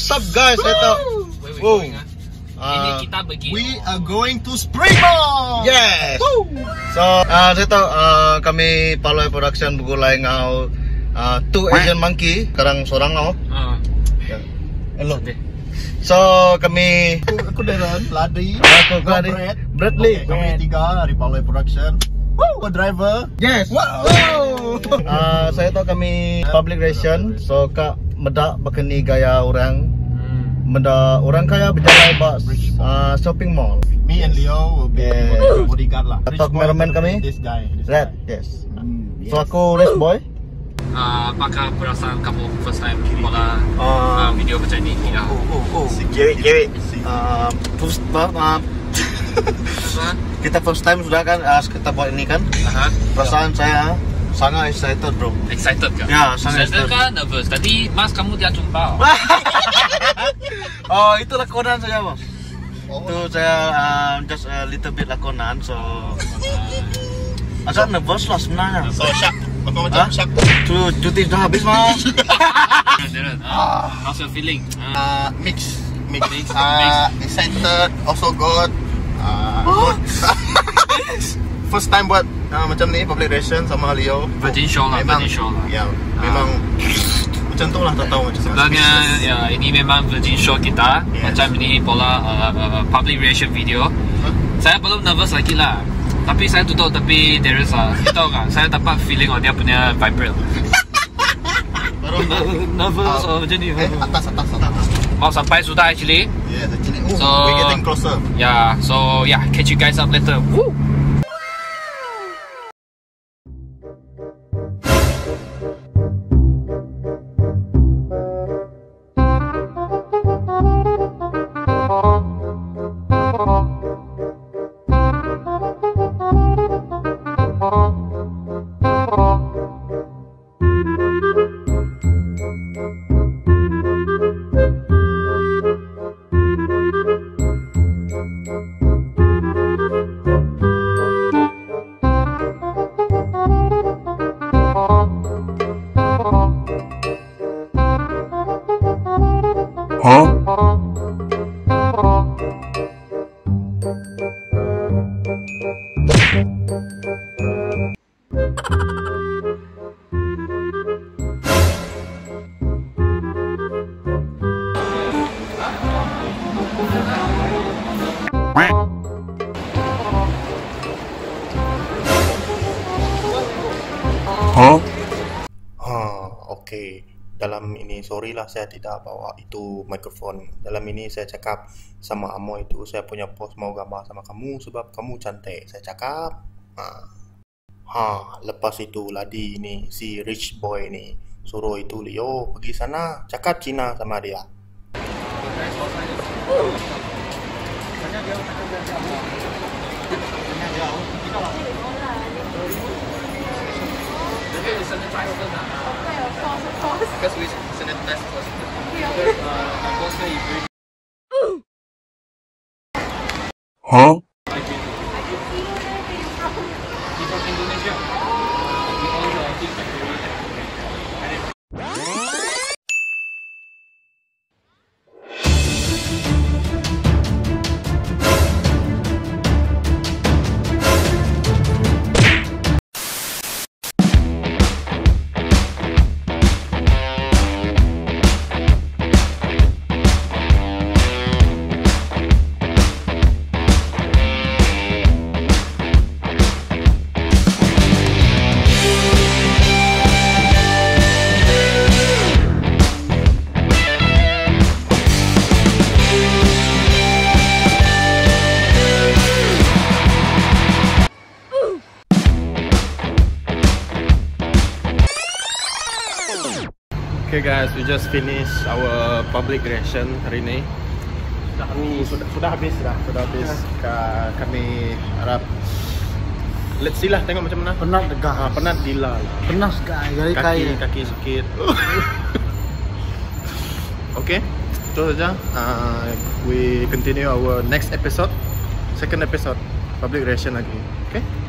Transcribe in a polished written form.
what's up guys? Ito. Where we going? Ini kita pergi. We are going to Springmall. Yes. So, ito kami Paloy Production begulay ngau two Asian monkey, karang sorang ngau. Hello. So, kami Aku Darren, Ladi, Bradley. kami tiga dari Paloy Production. Co-driver. Yes. Wow. Saya tahu kami public relation. So kak medak berkeni gaya orang. Medak orang kaya berjalan bak shopping mall. Me and Leo will be bodyguard lah. Atau cameraman kami. This guy. Red. Yes. So aku race boy. Apakah perasaan kamu first time bola video macam ni? Cewek. Kita first time sudah kan kita buat ini kan. Perasaan saya sangat excited bro. Excited ke? Ya, sangat excited. Kan nervous. Tadi mas kamu dia jumpa. Oh, itu lakonan saya bos. Itu saya just a little bit lakonan, so agak nervous lah sebenarnya. So syak. Macam syak. Cuti sudah habis mas. How's your feeling? Mix. Mix. Excited, also good. First time buat macam ni public relation sama Leo. Virgin show lah. Ya, memang macam tu lah, tak tahu macam sebenarnya ya, ini memang virgin show kita. Macam ini pola public relation video. Saya belum nervous lagi lah, tapi saya tutup tepi Darius lah. Kita tahu kan, saya dapat feeling on dia punya vibrate. Nervous macam ni. Atas. Mau sampai sudah actually. Yes, actually. So we're getting closer. Yeah, so yeah, catch you guys up later. Woo! Oke. Dalam ini sorry lah saya tidak bawa itu mikrofon. Dalam ini saya cakap sama Amo itu saya punya post mau gambar sama kamu sebab kamu cantik. Saya cakap. Lepas itu Ladi ini si rich boy ini suruh itu Leo pergi sana cakap Cina sama dia. Because we sanitize first. Huh? From Indonesia. Okay guys, we just finished our public reaction hari ini. Sudah habis. Kami harap let's see lah, tengok macam mana. Penat degah. Penat gila lah. Penas guys, Kaki sakit. Okay, itu saja. We continue our next episode, second episode public reaction lagi. Okay.